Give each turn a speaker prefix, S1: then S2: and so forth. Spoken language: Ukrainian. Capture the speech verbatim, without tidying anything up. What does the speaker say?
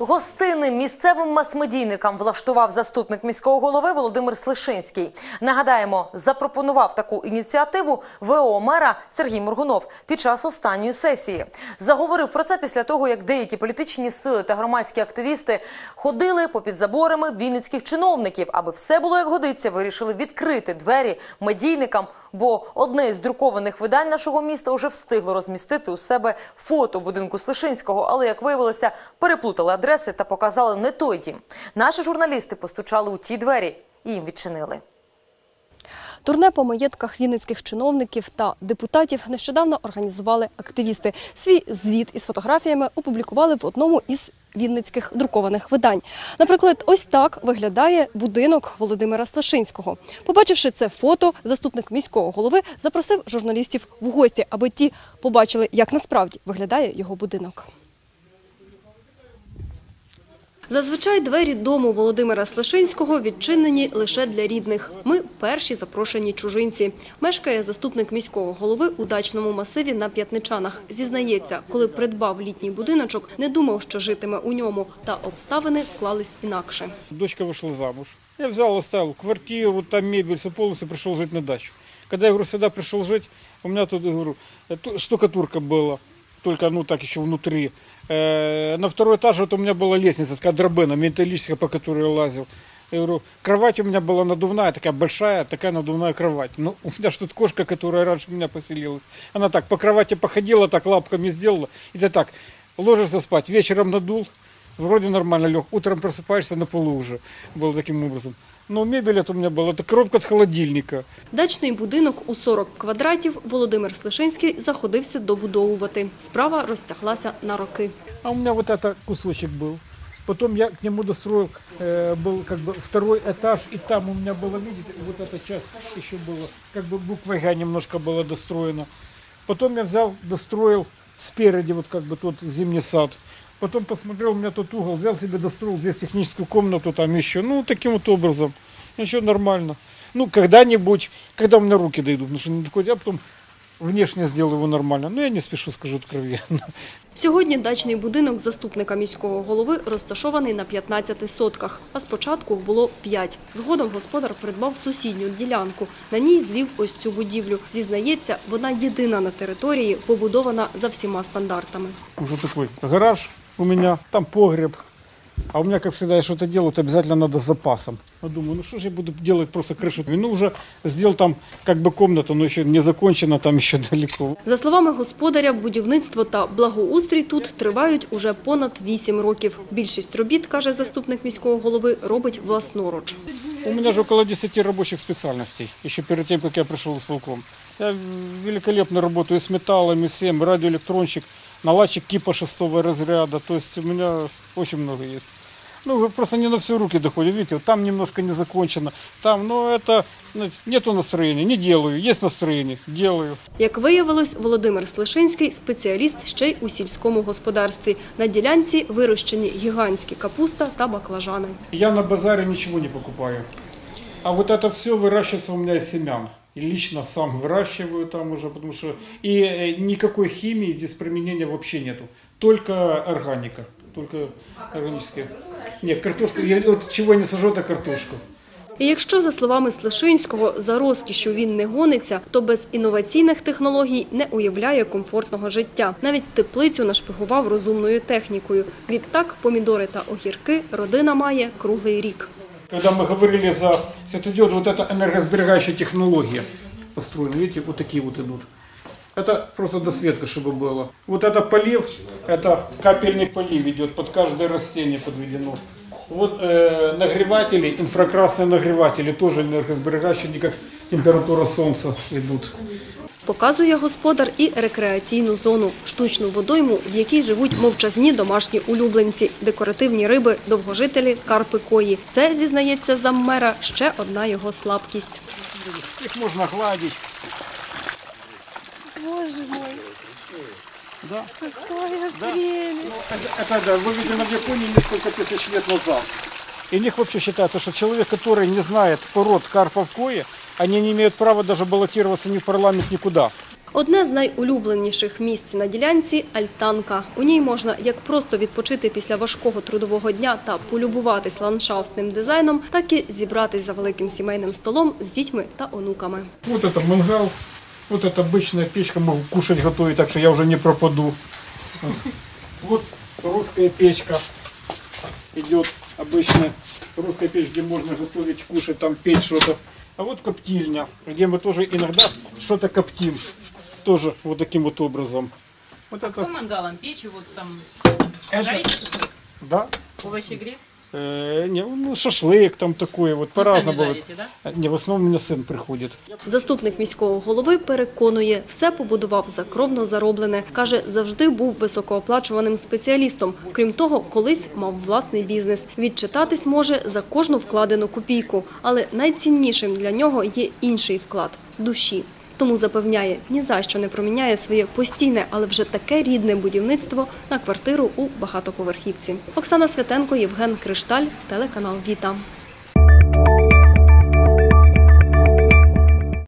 S1: Гостини місцевим мас-медійникам влаштував заступник міського голови Володимир Слишинський. Нагадаємо, запропонував таку ініціативу ВО мера Сергій Моргунов під час останньої сесії. Заговорив про це після того, як деякі політичні сили та громадські активісти ходили попід заборами вінницьких чиновників, аби все було як годиться, вирішили відкрити двері медійникам, бо одне із друкованих видань нашого міста вже встигло розмістити у себе фото будинку Слишинського, але, як виявилося, переплутали адреси та показали не той дім. Наші журналісти постучали у ті двері і їм відчинили.
S2: Турне по маєтках вінницьких чиновників та депутатів нещодавно організували активісти. Свій звіт із фотографіями опублікували в одному із вінницьких друкованих видань. Наприклад, ось так виглядає будинок Володимира Слишинського. Побачивши це фото, заступник міського голови запросив журналістів в гості, аби ті побачили, як насправді виглядає його будинок. Зазвичай двері дому Володимира Слишинського відчинені лише для рідних. Ми – перші запрошені чужинці. Мешкає заступник міського голови у дачному масиві на П'ятничанах. Зізнається, коли придбав літній будиночок, не думав, що житиме у ньому. Та обставини склались інакше.
S3: Дочка вийшла замуж. Я взял, оставил квартиру, там мебель, все полностью, пришел жить на дачу. Когда я, говорю, сюда пришел жить, у меня тут, говорю, штукатурка была. Только, ну, так еще внутри. Э, на второй этаж вот у меня была лестница, такая драбина, металлическая, по которой я лазил. Я говорю, кровать у меня была надувная, такая большая, такая надувная кровать. Ну, у меня же тут кошка, которая раньше у меня поселилась. Она так по кровати походила, так лапками сделала. И ты так ложишься спать, вечером надул, вроде нормально лег. Утром просыпаешься, на полу уже. Было таким образом. Но мебель это у меня была, это коробка от холодильника.
S2: Дачний будинок у сорок квадратів Володимир Слишинський заходився добудовувати. Справа розтяглася на роки.
S3: А у меня вот это кусочек был. Потом я к нему достроил, э, был как бы второй этаж, и там у меня было, видите, вот эта часть еще была, как бы буквой Г немножко было достроено. Потом я взял, достроил спереди, вот как бы тот зимний сад. Потом посмотрел, у меня тут угол, взял себе, достроил здесь техническую комнату, там еще, ну, таким вот образом. Еще нормально. Ну, когда-нибудь, когда у меня руки дойдут, потому что не такой, я потом внешне сделаю его нормально. Но я не спешу, скажу откровенно.
S2: Сьогодні дачний будинок заступника міського голови розташований на п'ятнадцяти сотках, а спочатку було п'ять. Згодом господар придбав сусідню ділянку. На ній звів ось цю будівлю. Зізнається, вона єдина на території, побудована за всіма стандартами.
S3: Уже такой гараж у меня, там погреб. А у меня, как всегда, я что-то делаю, то обязательно надо с запасом. Я думаю, ну что же я буду делать, просто крышу. Ну уже сделал там как бы комнату, но еще не закончено, там еще далеко.
S2: За словами господаря, будівництво та благоустрій тут тривають уже понад вісім років. Більшість робіт, каже заступник міського голови, робить власноруч.
S3: У меня же около десяти рабочих специальностей, еще перед тем, как я пришел в исполком. Я великолепно работаю с металлами, всем, радиоэлектронщик, наладчик КИПа шестого разряда, то есть у меня очень много есть. Ну, просто не на все руки доходят, видите, вот там немножко не закончено, там, ну, это, ну, нету настроения, не делаю, есть настроение, делаю.
S2: Як виявилось, Володимир Слишинський – спеціаліст ще й у сільському господарстві. На ділянці вирощені гігантські капуста та баклажани.
S3: Я на базаре ничего не покупаю, а вот это все выращивается у меня из семян. И лично сам выращиваю там уже, потому что и никакой химии здесь применения вообще нету, только органика, только органическая. Нет, картошку, я, вот чего я не сажу, это картошку.
S2: І якщо, за словами Слишинського, за розкішшю він не гониться, то без інноваційних технологій не уявляє комфортного життя. Навіть теплицю нашпигував розумною технікою. Відтак помідори та огірки родина має круглий рік.
S3: Когда мы говорили за... Это идет вот эта энергосберегающая технология построена. Видите, вот такие вот идут. Это просто досветка, чтобы было. Вот это полив, это капельный полив идет, под каждое растение подведено. Вот э, нагреватели, инфракрасные нагреватели, тоже энергосберегающие, не как температура солнца идут.
S2: Показує господар і рекреаційну зону – штучну водойму, в якій живуть мовчазні домашні улюбленці, декоративні риби, довгожителі, карпи кої. Це, зізнається заммера, ще одна його слабкість.
S3: Их можно гладить.
S2: Боже мой,
S3: Да.
S2: какая
S3: Да.
S2: прелесть!
S3: Это, это да, выведено в Японии несколько тысяч лет назад. И у них вообще считается, что человек, который не знает пород карпов кои, они не имеют права даже баллотироваться ни в парламент, никуда.
S2: Одне з найулюбленіших місць на ділянці – альтанка. У ній можна як просто відпочити після важкого трудового дня та полюбуватись ландшафтним дизайном, так і зібратись за великим сімейним столом з дітьми та онуками.
S3: Вот это мангал, вот это обычная печка, могу кушать, готовить, так что я уже не пропаду. Вот русская печка идет, обычная русская печь, где можно готовить, кушать, там печь что-то. А вот коптильня, где мы тоже иногда что-то коптим, тоже вот таким вот образом. Вот
S4: С
S3: это,
S4: мангалом печь, вот там
S3: это,
S4: жарите шашлык,
S3: да,
S4: овощегриль.
S3: э, не, ну, шашлык там такой, вот по-разному
S4: сами
S3: бывает.
S4: жарите, да?
S3: Не, в основном у меня сын приходит.
S2: Заступник міського голови переконує, все побудував за кровно зароблене. Каже, завжди був високооплачуваним спеціалістом. Крім того, колись мав власний бізнес. Відчитатись може за кожну вкладену копійку. Але найціннішим для нього є інший вклад – душі. Тому запевняє, ні за що не проміняє своє постійне, але вже таке рідне будівництво на квартиру у багатоповерхівці. Оксана Святенко, Євген Кришталь, телеканал «Віта».